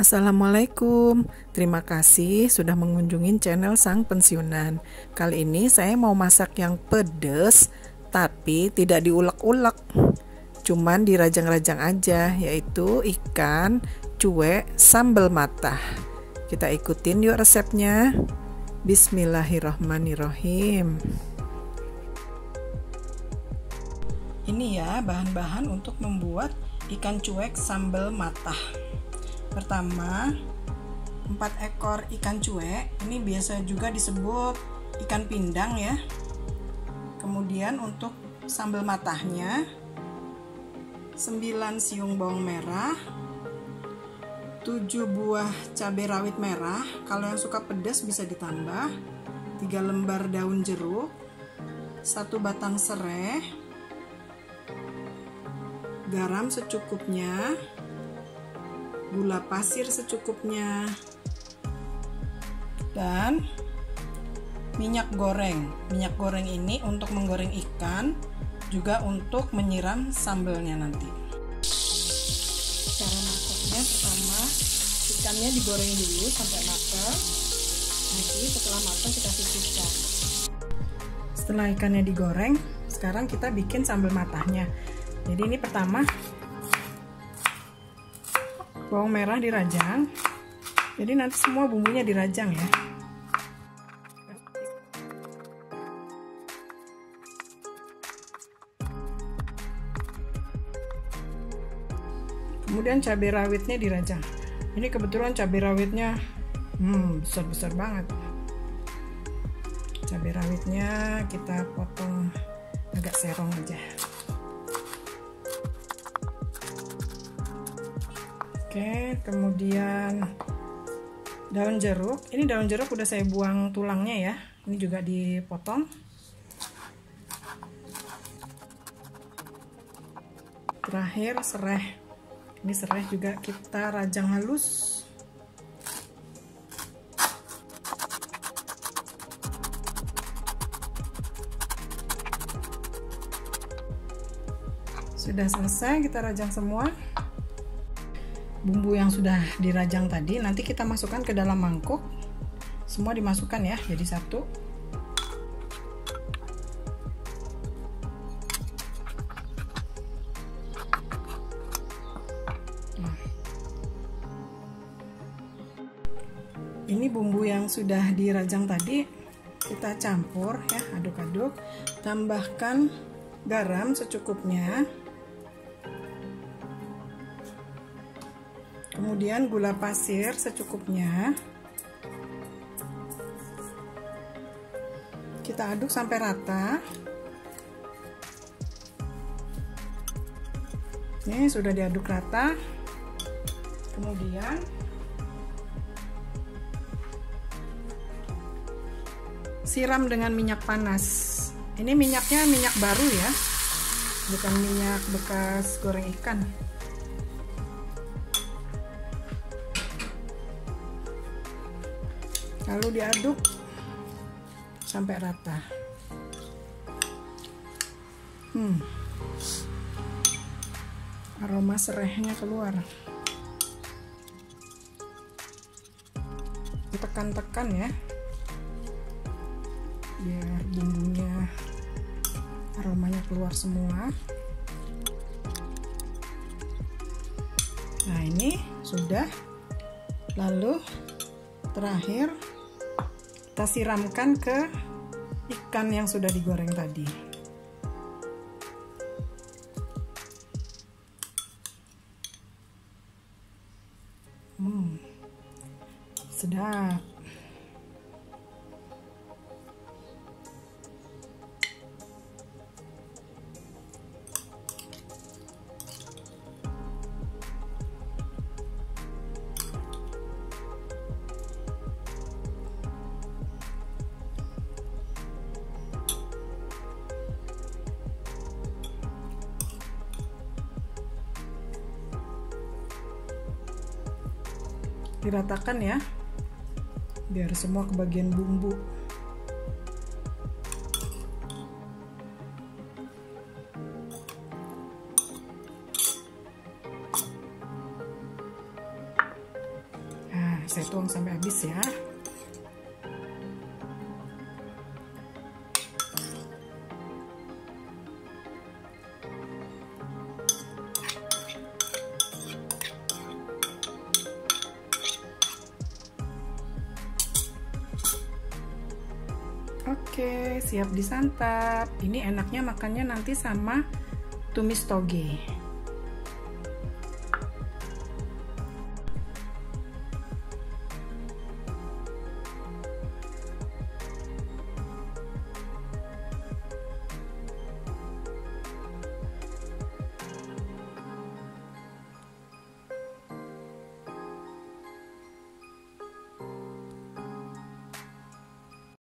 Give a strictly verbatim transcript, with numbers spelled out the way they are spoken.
Assalamualaikum, terima kasih sudah mengunjungi channel Sang Pensiunan. Kali ini saya mau masak yang pedas, tapi tidak diulek-ulek, cuman dirajang-rajang aja, yaitu ikan cuek sambal matah. Kita ikutin yuk resepnya. Bismillahirrohmanirrohim. Ini ya bahan-bahan untuk membuat ikan cuek sambal matah. Pertama, empat ekor ikan cuek, ini biasa juga disebut ikan pindang ya. Kemudian untuk sambal matahnya, sembilan siung bawang merah, tujuh buah cabai rawit merah, kalau yang suka pedas bisa ditambah, tiga lembar daun jeruk, satu batang serai, garam secukupnya, gula pasir secukupnya, dan minyak goreng. Minyak goreng ini untuk menggoreng ikan, juga untuk menyiram sambelnya nanti. Cara masaknya, pertama ikannya digoreng dulu sampai matang. Nanti setelah matang kita sisihkan. Setelah ikannya digoreng, sekarang kita bikin sambal matahnya. Jadi ini pertama bawang merah dirajang, jadi nanti semua bumbunya dirajang ya. Kemudian cabai rawitnya dirajang. Ini kebetulan cabai rawitnya hmm, besar-besar banget. Cabai rawitnya kita potong agak serong aja. Oke, kemudian daun jeruk. Ini daun jeruk udah saya buang tulangnya ya. Ini juga dipotong. Terakhir serai. Ini serai juga kita rajang halus. Sudah selesai, kita rajang semua. Bumbu yang sudah dirajang tadi nanti kita masukkan ke dalam mangkuk, semua dimasukkan ya, jadi satu. Nah. Ini bumbu yang sudah dirajang tadi kita campur ya, aduk-aduk, tambahkan garam secukupnya. Kemudian gula pasir secukupnya. Kita aduk sampai rata. Ini sudah diaduk rata. Kemudian siram dengan minyak panas. Ini minyaknya minyak baru ya, bukan minyak bekas goreng ikan. Lalu diaduk sampai rata. Hmm. Aroma serehnya keluar. Ditekan-tekan ya, biar bumbunya, aromanya keluar semua. Nah ini sudah. Lalu terakhir kita siramkan ke ikan yang sudah digoreng tadi. Hmm, sedap. Diratakan ya, biar semua kebagian bumbu. Nah, saya tuang sampai habis ya. Oke, siap disantap. Ini enaknya makannya nanti sama tumis toge.